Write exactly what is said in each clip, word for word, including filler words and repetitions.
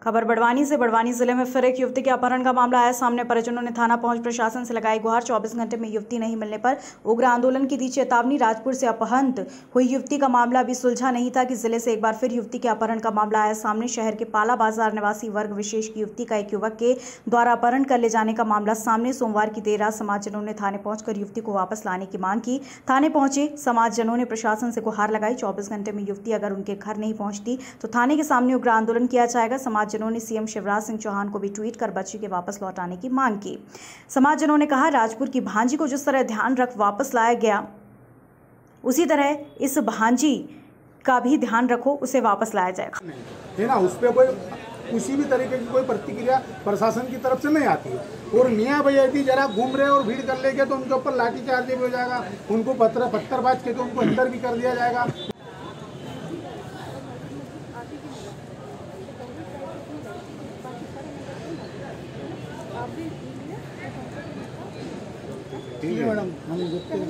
खबर बड़वानी से। बड़वानी जिले में फिर एक युवती के अपहरण का मामला आया सामने। परिजनों ने थाना पहुंच प्रशासन से लगाई गुहार। चौबीस घंटे में युवती नहीं मिलने पर उग्र आंदोलन की दी चेतावनी। राजपुर से अपहृत हुई युवती का मामला अभी सुलझा नहीं था कि जिले से एक बार फिर युवती के अपहरण का मामला आया सामने। शहर के पाला बाजार निवासी वर्ग विशेष की युवती का एक युवक के द्वारा अपहरण कर ले जाने का मामला सामने। सोमवार की देर रात समाजजनों ने थाने पहुंचकर युवती को वापस लाने की मांग की। थाने पहुंचे समाजजनों ने प्रशासन से गुहार लगाई। चौबीस घंटे में युवती अगर उनके घर नहीं पहुंचती तो थाने के सामने उग्र आंदोलन किया जाएगा। समाजजनों ने सीएम शिवराज सिंह चौहान को भी ट्वीट कर बच्ची के वापस लौटाने की मांग की। समाजजनों ने कहा, राजपुर की भांजी को जिस तरह ध्यान रख वापस लाया गया उसी तरह इस भांजी का भी ध्यान रखो, उसे वापस लाया जाएगा। है ना, उस पर कोई किसी भी तरीके की कोई प्रतिक्रिया प्रशासन की तरफ से नहीं आती है। और मियाँ भैया यदि जरा घूम रहे और भीड़ कर लेंगे तो उनके ऊपर लाठीचार्ज भी हो जाएगा, उनको पत्थर पत्थरबाज के तो उनको अंदर भी कर दिया जाएगा। मैडम हम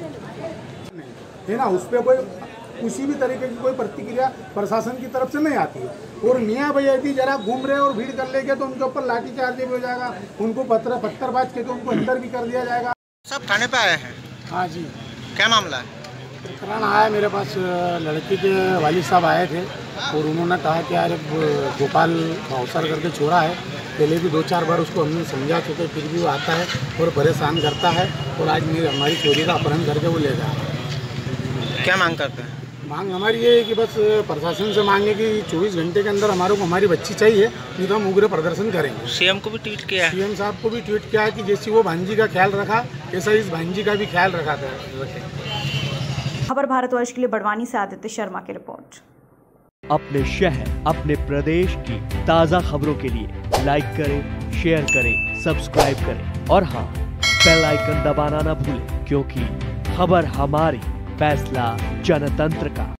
है ना, उस पर कोई किसी भी तरीके की कोई प्रतिक्रिया प्रशासन की तरफ से नहीं आती है। और मियाँ भैया यदि जरा घूम रहे और भीड़ कर लेंगे तो उनके ऊपर लाठीचार्ज भी हो जाएगा, उनको पत्थर पत्थरबाज के तो उनको अंदर भी कर दिया जाएगा। सब थाने पे आए हैं? हाँ जी। क्या मामला है? प्रकरण आया मेरे पास, लड़की के वालिद साहब आए थे और उन्होंने कहा कि यार गोपाल भावसर करके छोड़ा है। पहले भी दो चार बार उसको हमने समझा चुके, फिर भी वो आता है और परेशान करता है और आज मेरी हमारी चोरी का अपहरण करके वो ले जा रहा है। क्या मांग करते हैं? मांग हमारी ये है कि बस प्रशासन से मांगे कि चौबीस घंटे के अंदर हमारे को हमारी बच्ची चाहिए, नहीं तो हम उग्र प्रदर्शन करेंगे। सीएम को भी ट्वीट किया है? सीएम साहब को भी ट्वीट किया है कि जैसी वो भांजी का ख्याल रखा ऐसा इस भांजी का भी ख्याल रखा था। खबर भारतवर्ष के लिए बड़वानी से आदित्य शर्मा की रिपोर्ट। अपने शहर अपने प्रदेश की ताज़ा खबरों के लिए लाइक करें, शेयर करें, सब्सक्राइब करें और हाँ, बेल आइकन दबाना ना भूलें, क्योंकि खबर हमारी, फैसला जनतंत्र का।